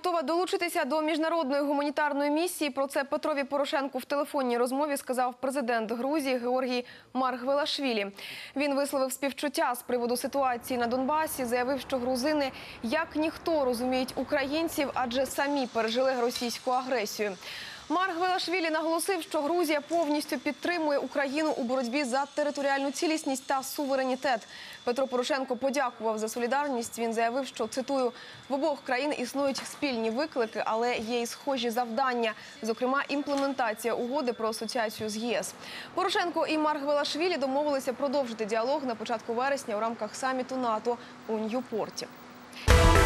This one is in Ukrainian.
готова долучитися до міжнародної гуманітарної місії. Про це Петрові Порошенку в телефонній розмові сказав президент Грузії Георгій Маргвелашвілі. Він висловив співчуття з приводу ситуації на Донбасі, заявив, що грузини як ніхто розуміють українців, адже самі пережили російську агресію. Маргвелашвілі наголосив, що Грузія повністю підтримує Україну у боротьбі за територіальну цілісність та суверенітет. Петро Порошенко подякував за солідарність. Він заявив, що, цитую, «в обох країн існують спільні виклики, але є і схожі завдання, зокрема імплементація угоди про асоціацію з ЄС». Порошенко і Маргвелашвілі домовилися продовжити діалог на початку вересня у рамках саміту НАТО у Ньюпорті.